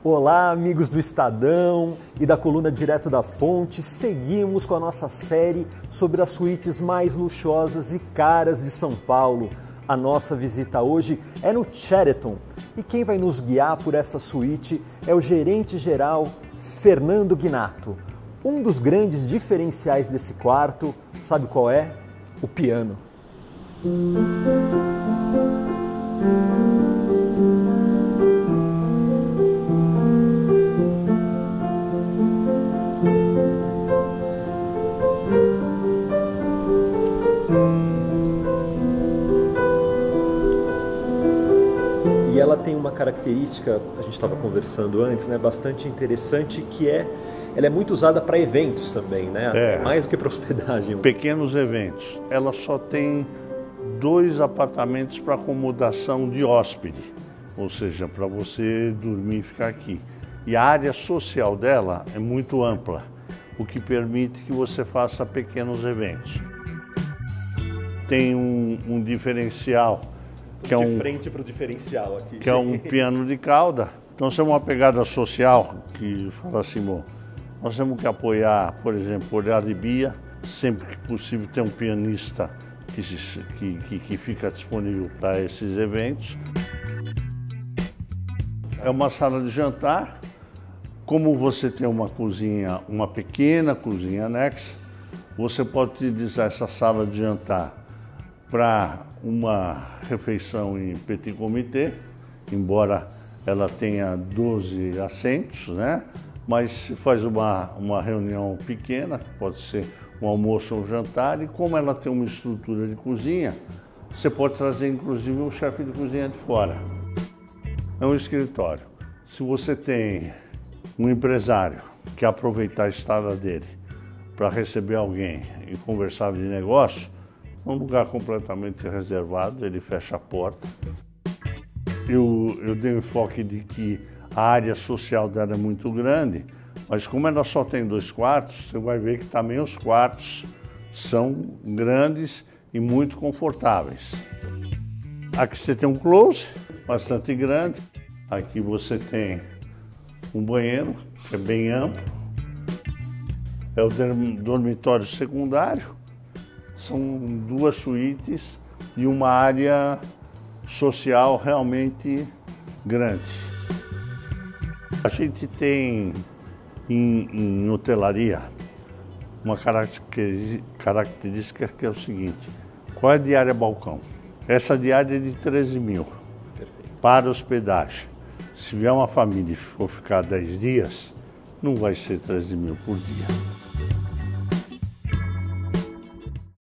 Olá, amigos do Estadão e da coluna Direto da Fonte. Seguimos com a nossa série sobre as suítes mais luxuosas e caras de São Paulo. A nossa visita hoje é no Sheraton e quem vai nos guiar por essa suíte é o gerente-geral Fernando Gnatto. Um dos grandes diferenciais desse quarto, sabe qual é? O piano. E ela tem uma característica, a gente estava conversando antes, né, bastante interessante, que ela é muito usada para eventos também, né? Mais do que para hospedagem. Pequenos eventos. Ela só tem 2 apartamentos para acomodação de hóspede, ou seja, para você dormir e ficar aqui. E a área social dela é muito ampla, o que permite que você faça pequenos eventos. Tem um diferencial, que é de frente para o diferencial aqui. Que é um piano de cauda. Então, isso é uma pegada social que fala assim, bom, nós temos que apoiar, por exemplo, o Olhar de Bia, sempre que possível ter um pianista que fica disponível para esses eventos. É uma sala de jantar. Como você tem uma cozinha, uma pequena cozinha anexa, você pode utilizar essa sala de jantar para uma refeição em petit comité, embora ela tenha 12 assentos, né? Mas se faz uma reunião pequena, pode ser um almoço ou um jantar, e como ela tem uma estrutura de cozinha, você pode trazer inclusive um chefe de cozinha de fora. É um escritório. Se você tem um empresário que aproveitar a estada dele para receber alguém e conversar de negócio, é um lugar completamente reservado, ele fecha a porta. Eu dei o enfoque de que a área social dela é muito grande, mas como ela só tem 2 quartos, você vai ver que também os quartos são grandes e muito confortáveis. Aqui você tem um closet bastante grande, aqui você tem um banheiro que é bem amplo, é o dormitório secundário. São 2 suítes e uma área social realmente grande. A gente tem em hotelaria uma característica que é o seguinte: qual é a diária balcão? Essa diária é de 13 mil para hospedagem. Se vier uma família e for ficar 10 dias, não vai ser 13 mil por dia.